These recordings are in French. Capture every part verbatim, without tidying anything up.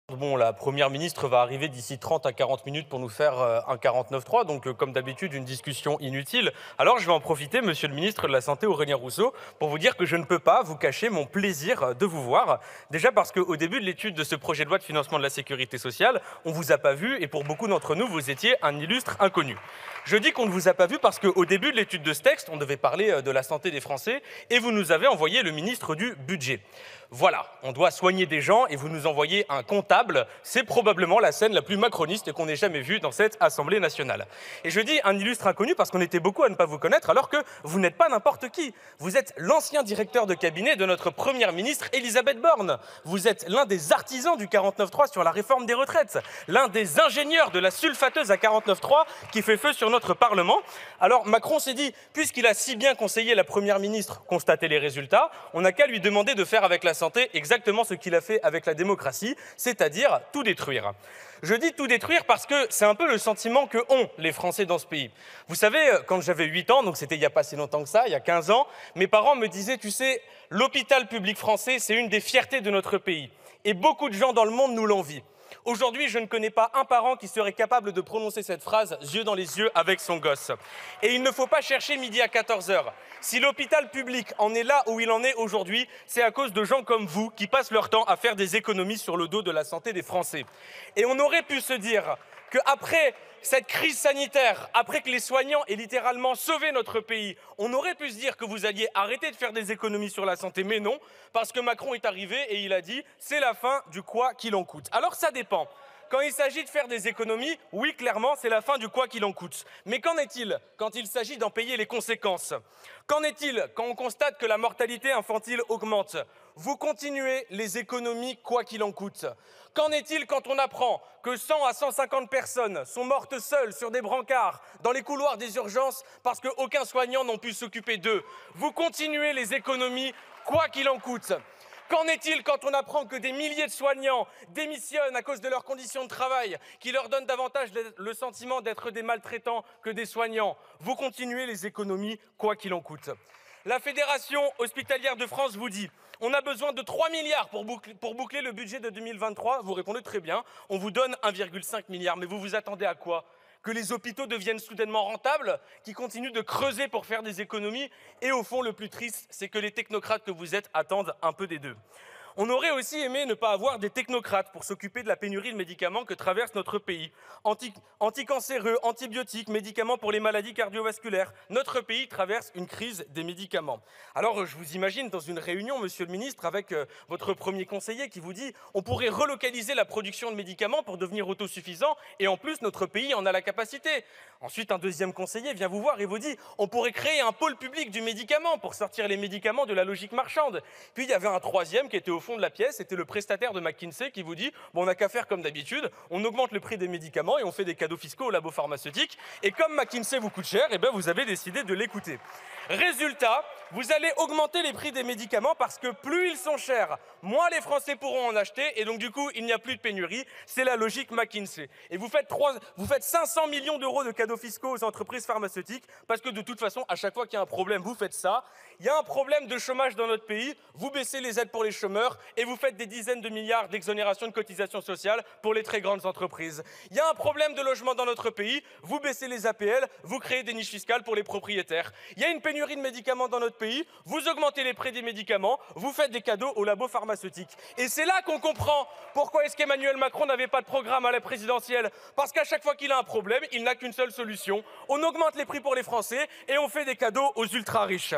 Bon, la première ministre va arriver d'ici trente à quarante minutes pour nous faire euh, un quarante-neuf trois, donc euh, comme d'habitude, une discussion inutile. Alors je vais en profiter, monsieur le ministre de la Santé, Aurélien Rousseau, pour vous dire que je ne peux pas vous cacher mon plaisir euh, de vous voir. Déjà parce qu'au début de l'étude de ce projet de loi de financement de la sécurité sociale, on ne vous a pas vu, et pour beaucoup d'entre nous, vous étiez un illustre inconnu. Je dis qu'on ne vous a pas vu parce qu'au début de l'étude de ce texte, on devait parler euh, de la santé des Français, et vous nous avez envoyé le ministre du Budget. Voilà, on doit soigner des gens et vous nous envoyez un comptable. C'est probablement la scène la plus macroniste qu'on ait jamais vue dans cette Assemblée nationale. Et je dis un illustre inconnu parce qu'on était beaucoup à ne pas vous connaître alors que vous n'êtes pas n'importe qui. Vous êtes l'ancien directeur de cabinet de notre première ministre Elisabeth Borne. Vous êtes l'un des artisans du quarante-neuf trois sur la réforme des retraites. L'un des ingénieurs de la sulfateuse à quarante-neuf trois qui fait feu sur notre Parlement. Alors Macron s'est dit, puisqu'il a si bien conseillé la première ministre constater les résultats, on n'a qu'à lui demander de faire avec la santé exactement ce qu'il a fait avec la démocratie, c'est-à-dire tout détruire. Je dis tout détruire parce que c'est un peu le sentiment que ont les Français dans ce pays. Vous savez, quand j'avais huit ans, donc c'était il n'y a pas si longtemps que ça, il y a quinze ans, mes parents me disaient, tu sais, l'hôpital public français, c'est une des fiertés de notre pays. Et beaucoup de gens dans le monde nous l'envient. Aujourd'hui, je ne connais pas un parent qui serait capable de prononcer cette phrase yeux dans les yeux avec son gosse. Et il ne faut pas chercher midi à quatorze heures. Si l'hôpital public en est là où il en est aujourd'hui, c'est à cause de gens comme vous qui passent leur temps à faire des économies sur le dos de la santé des Français. Et on aurait pu se dire qu'après cette crise sanitaire, après que les soignants aient littéralement sauvé notre pays, on aurait pu se dire que vous alliez arrêter de faire des économies sur la santé, mais non, parce que Macron est arrivé et il a dit « c'est la fin du quoi qu'il en coûte ». Alors ça dépend. Quand il s'agit de faire des économies, oui, clairement, c'est la fin du quoi qu'il en coûte. Mais qu'en est-il quand il s'agit d'en payer les conséquences? Qu'en est-il quand on constate que la mortalité infantile augmente? Vous continuez les économies quoi qu'il en coûte. Qu'en est-il quand on apprend que cent à cent cinquante personnes sont mortes seules sur des brancards dans les couloirs des urgences parce qu'aucun soignant n'a pu s'occuper d'eux? Vous continuez les économies quoi qu'il en coûte. Qu'en est-il quand on apprend que des milliers de soignants démissionnent à cause de leurs conditions de travail, qui leur donnent davantage le sentiment d'être des maltraitants que des soignants? Vous continuez les économies, quoi qu'il en coûte. La Fédération hospitalière de France vous dit « on a besoin de trois milliards pour boucler, pour boucler le budget de deux mille vingt-trois ». Vous répondez très bien, on vous donne un virgule cinq milliard. Mais vous vous attendez à quoi? Que les hôpitaux deviennent soudainement rentables, qui continuent de creuser pour faire des économies. Et au fond, le plus triste, c'est que les technocrates que vous êtes attendent un peu des deux. On aurait aussi aimé ne pas avoir des technocrates pour s'occuper de la pénurie de médicaments que traverse notre pays. Anti anticancéreux, antibiotiques, médicaments pour les maladies cardiovasculaires. Notre pays traverse une crise des médicaments. Alors, je vous imagine dans une réunion, monsieur le ministre, avec euh, votre premier conseiller qui vous dit « on pourrait relocaliser la production de médicaments pour devenir autosuffisant et en plus, notre pays en a la capacité ». Ensuite, un deuxième conseiller vient vous voir et vous dit « on pourrait créer un pôle public du médicament pour sortir les médicaments de la logique marchande ». Puis, il y avait un troisième qui était au fond de la pièce, c'était le prestataire de McKinsey qui vous dit bon, on n'a qu'à faire comme d'habitude, on augmente le prix des médicaments et on fait des cadeaux fiscaux aux labos pharmaceutiques. Et comme McKinsey vous coûte cher, et ben vous avez décidé de l'écouter. Résultat, vous allez augmenter les prix des médicaments parce que plus ils sont chers, moins les Français pourront en acheter et donc du coup, il n'y a plus de pénurie. C'est la logique McKinsey. Et vous faites, trois, vous faites cinq cents millions d'euros de cadeaux fiscaux aux entreprises pharmaceutiques parce que de toute façon, à chaque fois qu'il y a un problème, vous faites ça. Il y a un problème de chômage dans notre pays, vous baissez les aides pour les chômeurs et vous faites des dizaines de milliards d'exonérations de cotisations sociales pour les très grandes entreprises. Il y a un problème de logement dans notre pays, vous baissez les A P L, vous créez des niches fiscales pour les propriétaires. Il y a une pénurie de médicaments dans notre pays, vous augmentez les prix des médicaments, vous faites des cadeaux aux labos pharmaceutiques. Et c'est là qu'on comprend pourquoi est-ce qu'Emmanuel Macron n'avait pas de programme à la présidentielle. Parce qu'à chaque fois qu'il a un problème, il n'a qu'une seule solution. On augmente les prix pour les Français et on fait des cadeaux aux ultra-riches.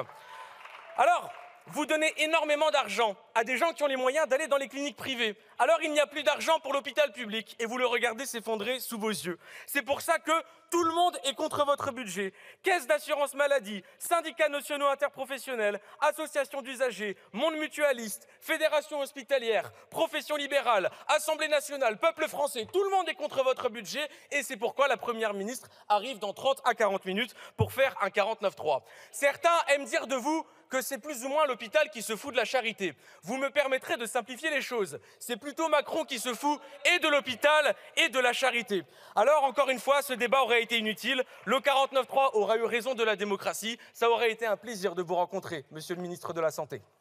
Alors, vous donnez énormément d'argent à des gens qui ont les moyens d'aller dans les cliniques privées. Alors il n'y a plus d'argent pour l'hôpital public et vous le regardez s'effondrer sous vos yeux. C'est pour ça que tout le monde est contre votre budget. Caisse d'assurance maladie, syndicats nationaux interprofessionnels, associations d'usagers, monde mutualiste, fédération hospitalière, profession libérale, Assemblée nationale, peuple français, tout le monde est contre votre budget et c'est pourquoi la première ministre arrive dans trente à quarante minutes pour faire un quarante-neuf trois. Certains aiment dire de vous que c'est plus ou moins l'hôpital qui se fout de la charité. Vous me permettrez de simplifier les choses. C'est plutôt Macron qui se fout et de l'hôpital et de la charité. Alors, encore une fois, ce débat aurait été inutile. Le quarante-neuf trois aura eu raison de la démocratie. Ça aurait été un plaisir de vous rencontrer, monsieur le ministre de la Santé.